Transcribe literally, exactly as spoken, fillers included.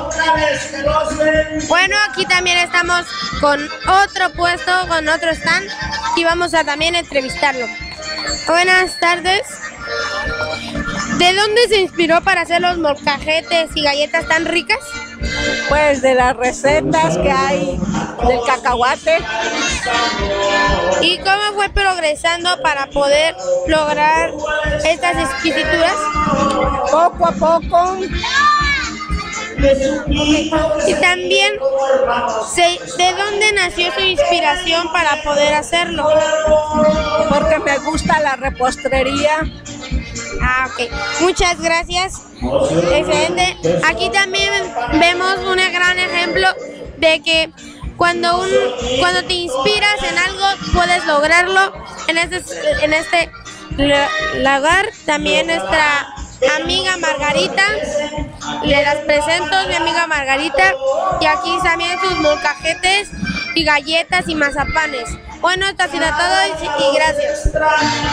Bueno, aquí también estamos con otro puesto, con otro stand y vamos a también entrevistarlo. Buenas tardes. ¿De dónde se inspiró para hacer los molcajetes y galletas tan ricas? Pues de las recetas que hay del cacahuate. ¿Y cómo fue progresando para poder lograr estas exquisituras? Poco a poco. Y también, se, ¿de dónde nació su inspiración para poder hacerlo? Porque me gusta la repostería. Ah, ok. Muchas gracias. Excelente. Aquí también vemos un gran ejemplo de que cuando, un, cuando te inspiras en algo, puedes lograrlo. En este, en este lugar también nuestra amiga Margarita, le las presento, mi amiga Margarita, y aquí también sus molcajetes y galletas y mazapanes. Bueno, esto ha sido todo y, y gracias.